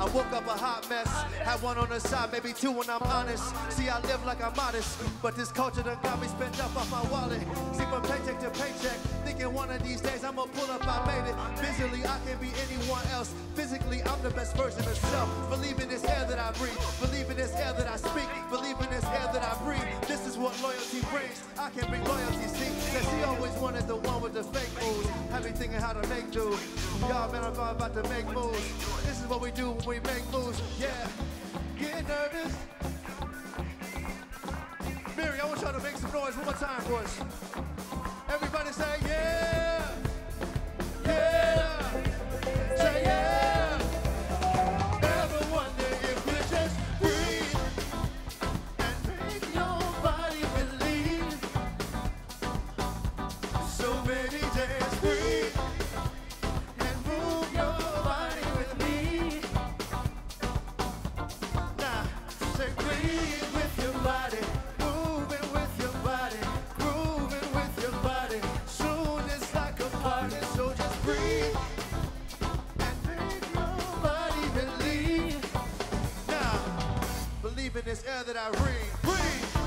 woke up a hot mess. Had one on the side, maybe two when I'm honest. See, I live like I'm modest, but this culture done got me spent up off my wallet. See, from paycheck to paycheck, thinking one of these days I'ma pull up, I made it. Visually, I can be anyone else. Physically, I'm the best version of self. Believe in this air that I breathe. Believe in this air that I speak. Believe in this air that I breathe. This is what loyalty brings. I can bring loyalty, see. Cause he always wanted the one with the fake moves. Had me thinking how to make do. Y'all, man, I'm about to make moves. This is what we do when we make moves. Yeah. Get nervous. Mary, I want y'all to make some noise one more time for us. Everybody say, yeah. Yeah. Say, yeah. Ever wonder if you just breathe and make your body believe? So many days, breathe and move your body with me. Now, say breathe with your body, moving with your body, grooving with your body. Soon it's like a party, so just breathe and make your body believe. Now, believe in this air that I breathe. Breathe.